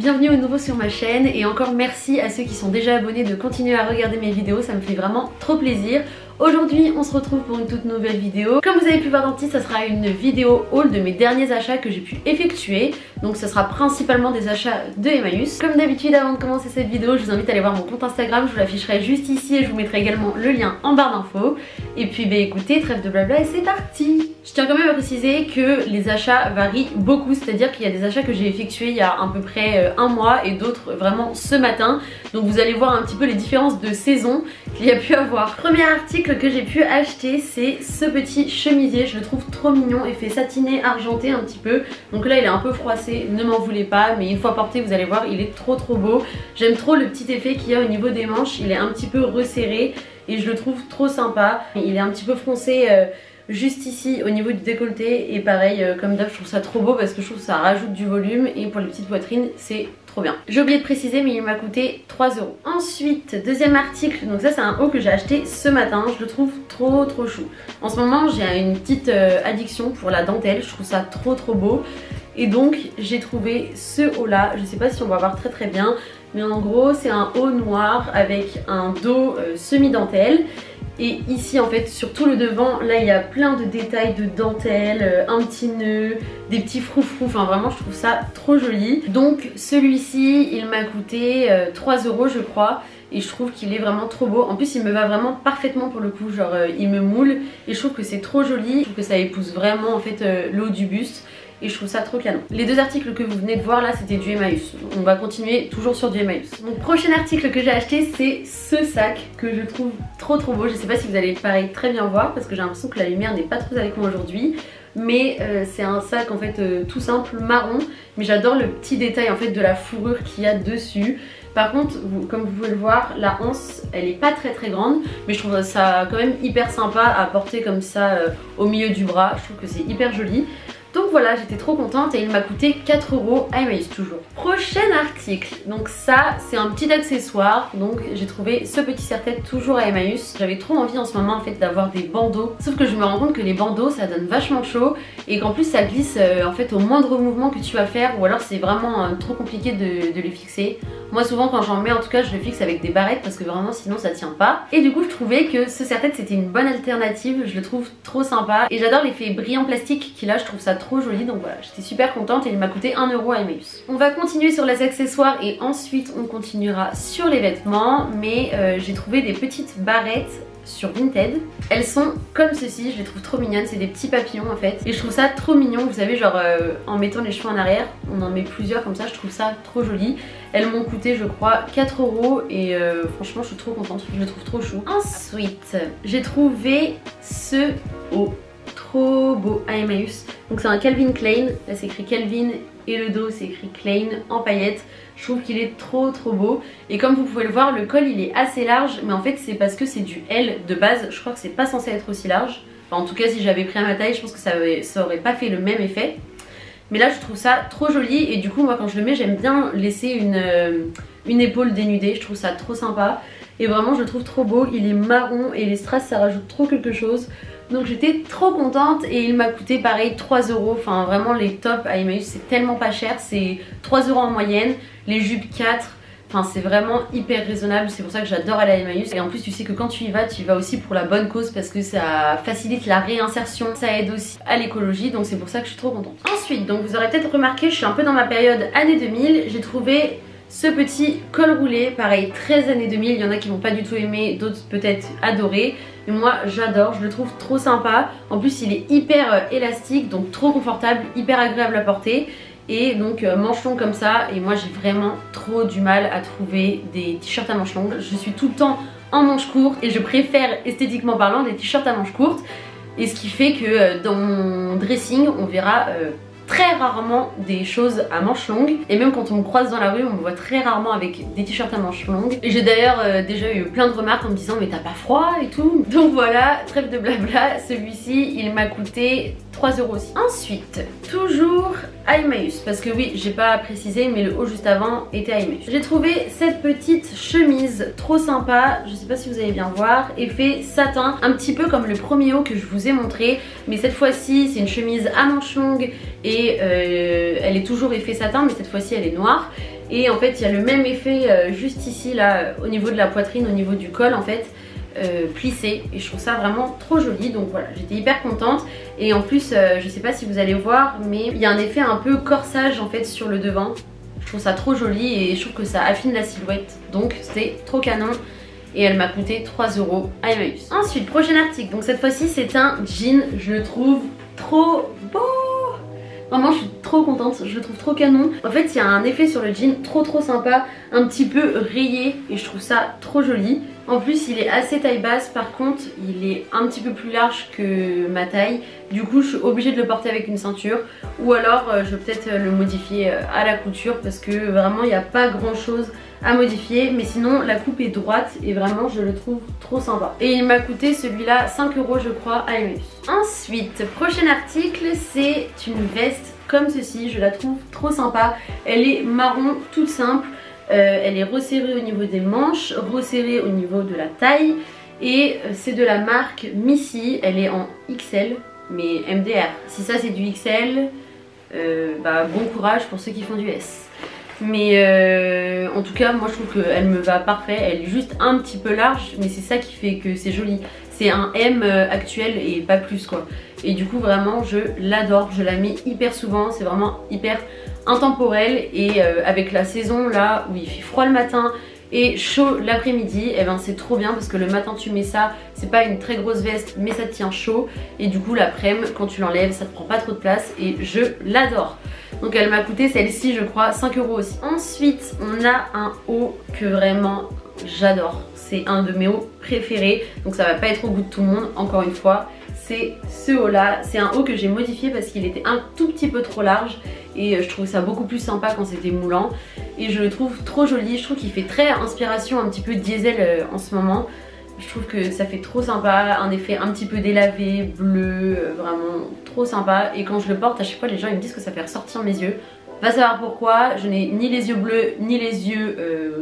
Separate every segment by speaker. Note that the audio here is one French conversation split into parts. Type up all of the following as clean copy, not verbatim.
Speaker 1: bienvenue au nouveau sur ma chaîne et encore merci à ceux qui sont déjà abonnés de continuer à regarder mes vidéos, ça me fait vraiment trop plaisir. Aujourd'hui on se retrouve pour une toute nouvelle vidéo. Comme vous avez pu voir dans le titre, ça sera une vidéo haul de mes derniers achats que j'ai pu effectuer. Donc ça sera principalement des achats de Emmaüs. Comme d'habitude, avant de commencer cette vidéo, je vous invite à aller voir mon compte Instagram, je vous l'afficherai juste ici et je vous mettrai également le lien en barre d'infos. Et puis bah écoutez, trêve de blabla et c'est parti. Je tiens quand même à préciser que les achats varient beaucoup, c'est-à-dire qu'il y a des achats que j'ai effectués il y a à peu près un mois et d'autres vraiment ce matin. Donc vous allez voir un petit peu les différences de saison qu'il y a pu avoir. Premier article que j'ai pu acheter, c'est ce petit chemisier. Je le trouve trop mignon, effet satiné argenté un petit peu. Donc là il est un peu froissé, ne m'en voulez pas, mais une fois porté vous allez voir il est trop beau. J'aime trop le petit effet qu'il y a au niveau des manches, il est un petit peu resserré et je le trouve trop sympa. Il est un petit peu froncé juste ici au niveau du décolleté et pareil comme d'hab je trouve ça trop beau parce que je trouve que ça rajoute du volume et pour les petites poitrines c'est trop bien. J'ai oublié de préciser mais il m'a coûté 3 €. Ensuite deuxième article, donc ça c'est un haut que j'ai acheté ce matin, je le trouve trop chou. En ce moment j'ai une petite addiction pour la dentelle, je trouve ça trop beau et donc j'ai trouvé ce haut là, je sais pas si on va voir très bien mais en gros c'est un haut noir avec un dos semi-dentelle. Et ici en fait sur tout le devant là il y a plein de détails de dentelle, un petit nœud, des petits froufrous, enfin vraiment je trouve ça trop joli. Donc celui-ci il m'a coûté 3 € je crois et je trouve qu'il est vraiment trop beau. En plus il me va vraiment parfaitement pour le coup, genre il me moule et je trouve que c'est trop joli, je trouve que ça épouse vraiment en fait le haut du buste. Et je trouve ça trop canon. Les deux articles que vous venez de voir là c'était du Emmaüs. On va continuer toujours sur du Emmaüs. Donc prochain article que j'ai acheté c'est ce sac que je trouve trop beau. Je sais pas si vous allez pareil très bien voir parce que j'ai l'impression que la lumière n'est pas trop avec moi aujourd'hui. Mais c'est un sac en fait tout simple marron. Mais j'adore le petit détail en fait de la fourrure qu'il y a dessus. Par contre, comme vous pouvez le voir, la anse elle est pas très grande, mais je trouve ça quand même hyper sympa à porter comme ça au milieu du bras. Je trouve que c'est hyper joli. Donc voilà, j'étais trop contente et il m'a coûté 4 € à Emmaüs toujours. Prochain article, donc ça c'est un petit accessoire, donc j'ai trouvé ce petit serre-tête toujours à Emmaüs. J'avais trop envie en ce moment en fait d'avoir des bandeaux, sauf que je me rends compte que les bandeaux ça donne vachement chaud et qu'en plus ça glisse en fait au moindre mouvement que tu vas faire ou alors c'est vraiment trop compliqué de les fixer. Moi souvent quand j'en mets en tout cas je le fixe avec des barrettes parce que vraiment sinon ça tient pas. Et du coup je trouvais que ce serre-tête c'était une bonne alternative, je le trouve trop sympa et j'adore l'effet brillant plastique qu'il a, je trouve ça trop joli, donc voilà j'étais super contente et il m'a coûté 1 € à Emmaüs. On va continuer sur les accessoires et ensuite on continuera sur les vêtements, mais j'ai trouvé des petites barrettes sur Vinted. Elles sont comme ceci, je les trouve trop mignonnes, c'est des petits papillons en fait et je trouve ça trop mignon, vous savez genre en mettant les cheveux en arrière, on en met plusieurs comme ça, je trouve ça trop joli. Elles m'ont coûté je crois 4 € et franchement je suis trop contente, je le trouve trop chou. Ensuite j'ai trouvé ce haut trop beau à Emmaüs, donc c'est un Calvin Klein, là c'est écrit Calvin et le dos c'est écrit Klein en paillettes. Je trouve qu'il est trop beau et comme vous pouvez le voir le col il est assez large mais en fait c'est parce que c'est du L de base, je crois que c'est pas censé être aussi large, enfin en tout cas si j'avais pris à ma taille je pense que ça aurait pas fait le même effet. Mais là je trouve ça trop joli et du coup moi quand je le mets j'aime bien laisser une épaule dénudée, je trouve ça trop sympa et vraiment je le trouve trop beau, il est marron et les strass ça rajoute trop quelque chose. Donc j'étais trop contente et il m'a coûté pareil 3 €, enfin vraiment les tops à Emmaüs c'est tellement pas cher, c'est 3 € en moyenne, les jupes 4, enfin c'est vraiment hyper raisonnable, c'est pour ça que j'adore aller à Emmaüs. Et en plus tu sais que quand tu y vas aussi pour la bonne cause parce que ça facilite la réinsertion, ça aide aussi à l'écologie, donc c'est pour ça que je suis trop contente. Ensuite, donc vous aurez peut-être remarqué, je suis un peu dans ma période année 2000, j'ai trouvé ce petit col roulé, pareil 13 années 2000, il y en a qui vont pas du tout aimer, d'autres peut-être adorer. Mais moi j'adore, je le trouve trop sympa. En plus il est hyper élastique, donc trop confortable, hyper agréable à porter. Et donc manches longues comme ça, et moi j'ai vraiment trop du mal à trouver des t-shirts à manches longues. Je suis tout le temps en manches courtes et je préfère esthétiquement parlant des t-shirts à manches courtes. Et ce qui fait que dans mon dressing on verra très rarement des choses à manches longues et même quand on me croise dans la rue on me voit très rarement avec des t-shirts à manches longues et j'ai d'ailleurs déjà eu plein de remarques en me disant mais t'as pas froid et tout. Donc voilà, trêve de blabla, celui-ci il m'a coûté 3 € aussi. Ensuite, toujours à Emmaüs, parce que oui j'ai pas précisé mais le haut juste avant était à Emmaüs. J'ai trouvé cette petite chemise trop sympa, je sais pas si vous allez bien voir, effet satin, un petit peu comme le premier haut que je vous ai montré, mais cette fois-ci c'est une chemise à manches longues et elle est toujours effet satin mais cette fois-ci elle est noire. et en fait il y a le même effet juste ici là au niveau de la poitrine, au niveau du col en fait. Plissé, et je trouve ça vraiment trop joli, donc voilà, j'étais hyper contente. Et en plus je sais pas si vous allez voir, mais il y a un effet un peu corsage en fait sur le devant. Je trouve ça trop joli et je trouve que ça affine la silhouette, donc c'était trop canon. Et elle m'a coûté 3 € à Emmaüs. Ensuite, prochain article, donc cette fois-ci c'est un jean, je le trouve trop beau. Vraiment je suis trop contente, je le trouve trop canon. En fait il y a un effet sur le jean trop sympa, un petit peu rayé, et je trouve ça trop joli. En plus il est assez taille basse, par contre il est un petit peu plus large que ma taille. Du coup je suis obligée de le porter avec une ceinture, ou alors je vais peut-être le modifier à la couture, parce que vraiment il n'y a pas grand chose à modifier. Mais sinon la coupe est droite et vraiment je le trouve trop sympa. Et il m'a coûté celui-là 5 € je crois à Emmaüs. Ensuite, prochain article, c'est une veste comme ceci, je la trouve trop sympa. Elle est marron, toute simple. Elle est resserrée au niveau des manches, resserrée au niveau de la taille, et c'est de la marque Missy. Elle est en XL mais MDR. Si ça c'est du XL, bah bon courage pour ceux qui font du S. Mais en tout cas moi je trouve qu'elle me va parfait. Elle est juste un petit peu large, mais c'est ça qui fait que c'est joli. C'est un M actuel et pas plus quoi. Et du coup vraiment je l'adore, je la mets hyper souvent, c'est vraiment hyper intemporel. Et avec la saison là où il fait froid le matin et chaud l'après-midi, et ben c'est trop bien parce que le matin tu mets ça, c'est pas une très grosse veste mais ça te tient chaud, et du coup l'après-midi quand tu l'enlèves ça te prend pas trop de place et je l'adore. Donc elle m'a coûté celle-ci je crois 5 € aussi. Ensuite on a un haut que vraiment j'adore, c'est un de mes hauts préférés, donc ça va pas être au goût de tout le monde encore une fois. C'est ce haut là, c'est un haut que j'ai modifié parce qu'il était un tout petit peu trop large, et je trouve ça beaucoup plus sympa quand c'était moulant, et je le trouve trop joli. Je trouve qu'il fait très inspiration un petit peu diesel en ce moment. Je trouve que ça fait trop sympa, un effet un petit peu délavé, bleu, vraiment trop sympa. Et quand je le porte à chaque fois les gens ils me disent que ça fait ressortir mes yeux. Va savoir pourquoi, je n'ai ni les yeux bleus ni les yeux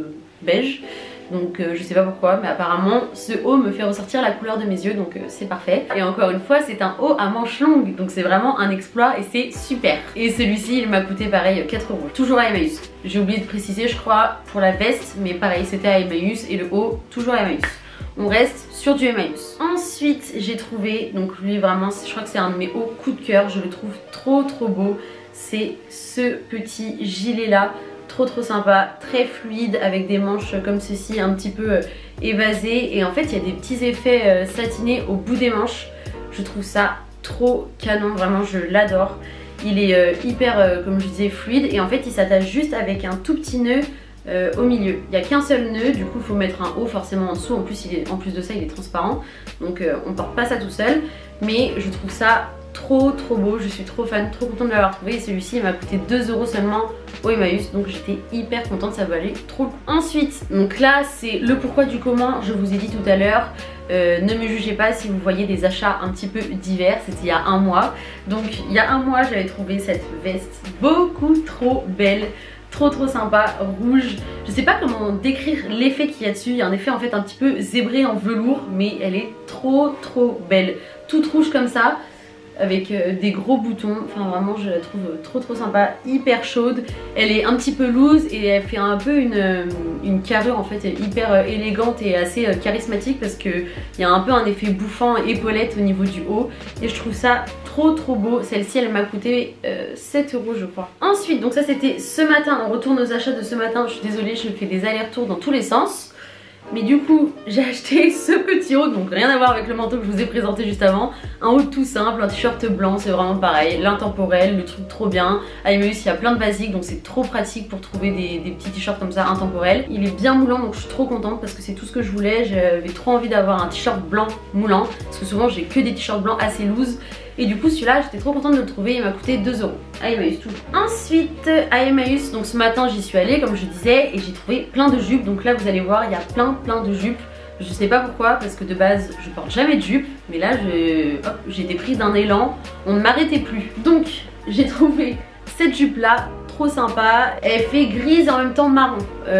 Speaker 1: beige. Donc je sais pas pourquoi, mais apparemment ce haut me fait ressortir la couleur de mes yeux, donc c'est parfait. Et encore une fois c'est un haut à manches longues, donc c'est vraiment un exploit et c'est super. Et celui-ci il m'a coûté pareil 4 €, toujours à Emmaüs. J'ai oublié de préciser je crois pour la veste, mais pareil c'était à Emmaüs, et le haut toujours à Emmaüs. On reste sur du Emmaüs. Ensuite j'ai trouvé, donc lui vraiment je crois que c'est un de mes hauts coup de cœur, je le trouve trop beau. C'est ce petit gilet là, trop sympa, très fluide, avec des manches comme ceci un petit peu évasées, et en fait il y a des petits effets satinés au bout des manches. Je trouve ça trop canon, vraiment je l'adore. Il est hyper comme je disais fluide, et en fait il s'attache juste avec un tout petit nœud au milieu. Il n'y a qu'un seul nœud, du coup il faut mettre un haut forcément en dessous. En plus de ça il est transparent, donc on porte pas ça tout seul, mais je trouve ça trop beau, je suis trop fan, trop contente de l'avoir trouvé. Et celui-ci il m'a coûté 2 € seulement au Emmaüs, donc j'étais hyper contente, ça valait trop le coup. Ensuite, donc là c'est le pourquoi du comment, je vous ai dit tout à l'heure. Ne me jugez pas si vous voyez des achats un petit peu divers, c'était il y a un mois. Donc il y a un mois j'avais trouvé cette veste beaucoup trop belle, trop sympa, rouge. Je sais pas comment décrire l'effet qu'il y a dessus, il y a un effet en fait un petit peu zébré en velours, mais elle est trop belle, toute rouge comme ça, avec des gros boutons. Enfin vraiment je la trouve trop sympa, hyper chaude. Elle est un petit peu loose et elle fait un peu une carrure en fait hyper élégante et assez charismatique, parce qu'il y a un peu un effet bouffant, épaulette au niveau du haut, et je trouve ça trop beau. Celle-ci elle m'a coûté 7 € je crois. Ensuite donc ça c'était ce matin, on retourne aux achats de ce matin. Je suis désolée, je fais des allers-retours dans tous les sens. Mais du coup j'ai acheté ce petit haut, donc rien à voir avec le manteau que je vous ai présenté juste avant. Un haut tout simple, un t-shirt blanc, c'est vraiment pareil, l'intemporel, le truc trop bien. À Emmaüs il y a plein de basiques, donc c'est trop pratique pour trouver des petits t-shirts comme ça intemporels. Il est bien moulant, donc je suis trop contente parce que c'est tout ce que je voulais. J'avais trop envie d'avoir un t-shirt blanc moulant, parce que souvent j'ai que des t-shirts blancs assez loose. Et du coup celui-là j'étais trop contente de le trouver, il m'a coûté 2 € à Emmaüs toujours. Ensuite à Emmaüs, donc ce matin j'y suis allée comme je disais, et j'ai trouvé plein de jupes. Donc là vous allez voir il y a plein de jupes. Je sais pas pourquoi, parce que de base je porte jamais de jupe, mais là j'ai été prise d'un élan, on ne m'arrêtait plus. Donc j'ai trouvé cette jupe là, trop sympa. Elle fait grise et en même temps marron,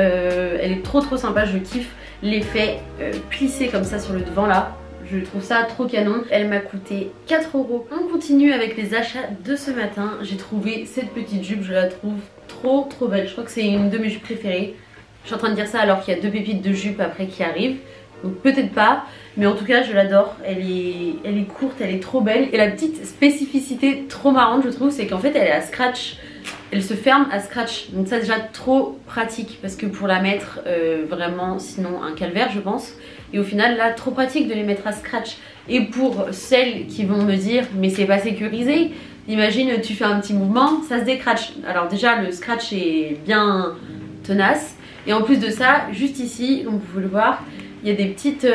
Speaker 1: elle est trop sympa, je kiffe l'effet plissé comme ça sur le devant là. Je trouve ça trop canon. Elle m'a coûté 4 €. On continue avec les achats de ce matin. J'ai trouvé cette petite jupe, je la trouve trop belle. Je crois que c'est une de mes jupes préférées. Je suis en train de dire ça alors qu'il y a 2 pépites de jupe après qui arrivent. Donc peut-être pas, mais en tout cas je l'adore. Elle est courte, elle est trop belle. Et la petite spécificité trop marrante je trouve, c'est qu'en fait elle est à scratch. Elle se ferme à scratch. Donc ça déjà trop pratique parce que pour la mettre vraiment sinon un calvaire je pense. Et au final là trop pratique de les mettre à scratch. Et pour celles qui vont me dire mais c'est pas sécurisé, imagine tu fais un petit mouvement, ça se décratche. Alors déjà le scratch est bien tenace. Et en plus de ça, juste ici, donc vous pouvez le voir, il y a des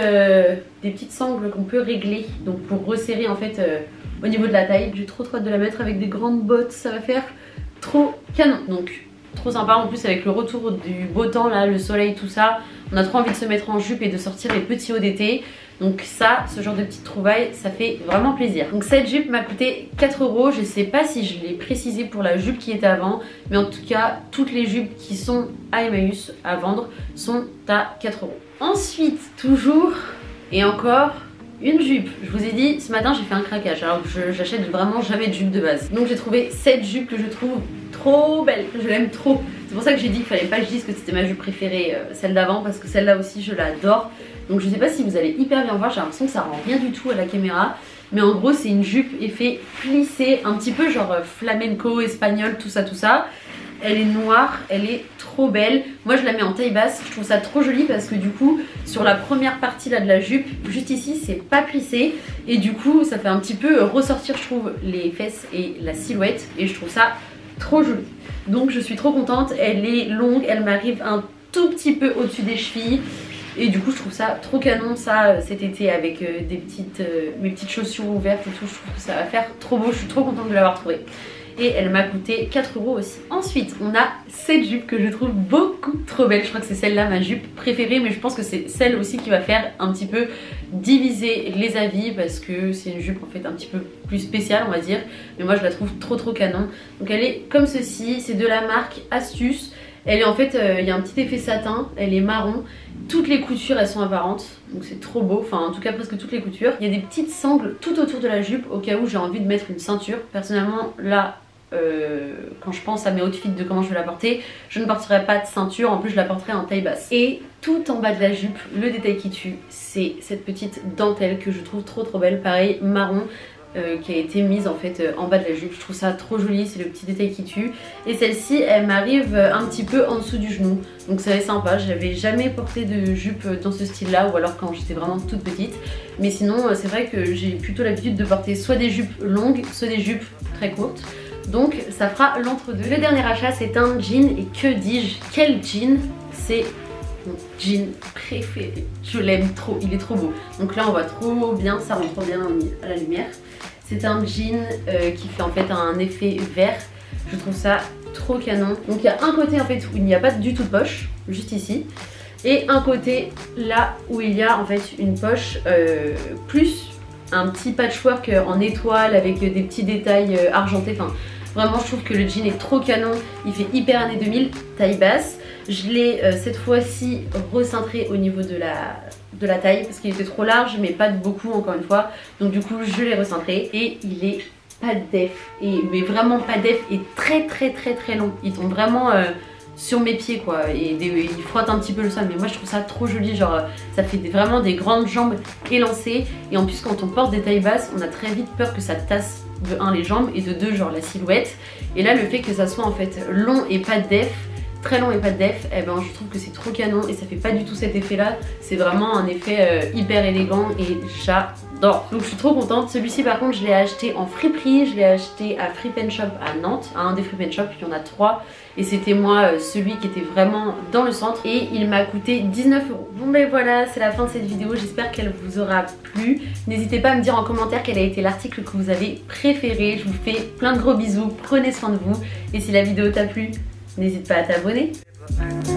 Speaker 1: petites sangles qu'on peut régler. Donc pour resserrer en fait au niveau de la taille. J'ai trop hâte de la mettre avec des grandes bottes, ça va faire trop canon. Donc trop sympa en plus avec le retour du beau temps là, le soleil, tout ça. On a trop envie de se mettre en jupe et de sortir les petits hauts d'été. Donc ça, ce genre de petites trouvailles, ça fait vraiment plaisir. Donc cette jupe m'a coûté 4 €. Je sais pas si je l'ai précisé pour la jupe qui était avant. Mais en tout cas, toutes les jupes qui sont à Emmaüs à vendre sont à 4 €. Ensuite, toujours et encore une jupe. Je vous ai dit, ce matin j'ai fait un craquage. Alors que j'achète vraiment jamais de jupe de base. Donc j'ai trouvé cette jupe que je trouve trop belle. Je l'aime trop. C'est pour ça que j'ai dit qu'il fallait pas que je dise que c'était ma jupe préférée, celle d'avant. Parce que celle-là aussi je l'adore. Donc je sais pas si vous allez hyper bien voir, j'ai l'impression que ça rend rien du tout à la caméra. Mais en gros c'est une jupe effet plissé, un petit peu genre flamenco, espagnol, tout ça. Elle est noire, elle est trop belle. Moi je la mets en taille basse, je trouve ça trop joli parce que du coup sur la première partie là de la jupe, juste ici c'est pas plissé. Et du coup ça fait un petit peu ressortir je trouve les fesses et la silhouette. Et je trouve ça trop joli. Donc je suis trop contente, elle est longue, elle m'arrive un tout petit peu au-dessus des chevilles. Et du coup je trouve ça trop canon ça cet été avec mes petites chaussures ouvertes et tout. Je trouve que ça va faire trop beau, je suis trop contente de l'avoir trouvée. Et elle m'a coûté 4 € aussi. Ensuite on a cette jupe que je trouve beaucoup trop belle. Je crois que c'est celle-là ma jupe préférée. Mais je pense que c'est celle aussi qui va faire un petit peu diviser les avis. Parce que c'est une jupe en fait un petit peu plus spéciale on va dire. Mais moi je la trouve trop canon. Donc elle est comme ceci, c'est de la marque Astuce. Elle est en fait, il y a un petit effet satin, elle est marron. Toutes les coutures elles sont apparentes, donc c'est trop beau, enfin en tout cas presque toutes les coutures. Il y a des petites sangles tout autour de la jupe au cas où j'ai envie de mettre une ceinture. Personnellement là, quand je pense à mes outfits de comment je vais la porter, je ne porterai pas de ceinture, en plus je la porterai en taille basse. Et tout en bas de la jupe, le détail qui tue, c'est cette petite dentelle que je trouve trop belle, pareil marron. Qui a été mise en fait en bas de la jupe. Je trouve ça trop joli, c'est le petit détail qui tue. Et celle-ci elle m'arrive un petit peu en dessous du genou. Donc c'est sympa, j'avais jamais porté de jupe dans ce style là, ou alors quand j'étais vraiment toute petite. Mais sinon c'est vrai que j'ai plutôt l'habitude de porter soit des jupes longues, soit des jupes très courtes. Donc ça fera l'entre-deux. Le dernier achat c'est un jean, et que dis-je, quel jean, c'est mon jean préféré. Je l'aime trop, il est trop beau. Donc là on voit trop bien, ça rend trop bien à la lumière. C'est un jean qui fait en fait un effet vert. Je trouve ça trop canon. Donc il y a un côté en fait où il n'y a pas du tout de poche, juste ici. Et un côté là où il y a en fait une poche plus un petit patchwork en étoile avec des petits détails argentés. Enfin vraiment je trouve que le jean est trop canon. Il fait hyper années 2000, taille basse. Je l'ai cette fois-ci recintré au niveau de la taille parce qu'il était trop large mais pas de beaucoup encore une fois. Donc du coup je l'ai recintré et il est pas def, mais vraiment pas def, et très long. Il tombe vraiment sur mes pieds quoi, et il frotte un petit peu le sol, mais moi je trouve ça trop joli, genre ça fait vraiment des grandes jambes élancées. Et en plus quand on porte des tailles basses on a très vite peur que ça tasse de 1 les jambes et de 2 genre la silhouette. Et là le fait que ça soit en fait long et pas def, très long et pas de def, eh ben je trouve que c'est trop canon et ça fait pas du tout cet effet là. C'est vraiment un effet hyper élégant et j'adore. Donc je suis trop contente. Celui-ci par contre je l'ai acheté en friperie, je l'ai acheté à Free Pen Shop à Nantes, à un des Free Pen Shop, il y en a 3. Et c'était moi celui qui était vraiment dans le centre, et il m'a coûté 19 €. Bon ben voilà, c'est la fin de cette vidéo, j'espère qu'elle vous aura plu. N'hésitez pas à me dire en commentaire quel a été l'article que vous avez préféré. Je vous fais plein de gros bisous, prenez soin de vous, et si la vidéo t'a plu, n'hésite pas à t'abonner.